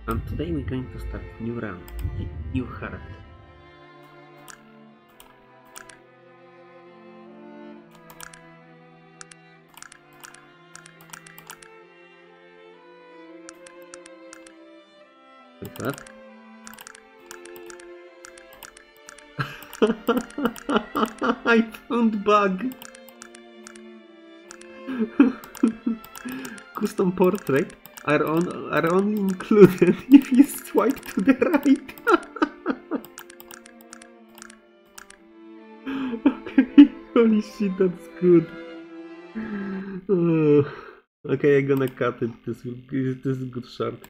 And today we're going to start new round, new character. Like that. I found bug. Custom portrait are only included if you swipe to the right. Okay, holy shit, that's good. Okay, I'm gonna cut it. This is a good short.